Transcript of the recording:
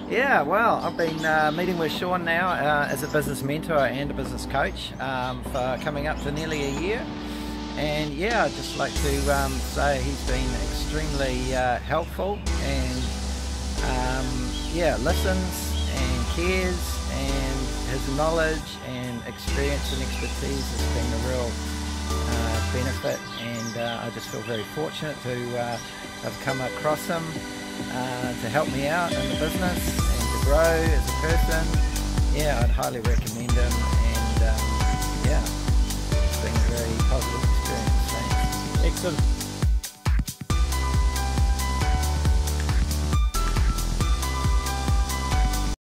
Yeah, well, I've been meeting with Sean now as a business mentor and a business coach for coming up to nearly a year. And yeah, I'd just like to say he's been extremely helpful and yeah, listens and cares, and his knowledge and experience and expertise has been a real benefit, and I just feel very fortunate to have come across him to help me out in the business and to grow as a person. Yeah, I'd highly recommend him, and yeah, it's been a very positive experience. Thanks. Excellent.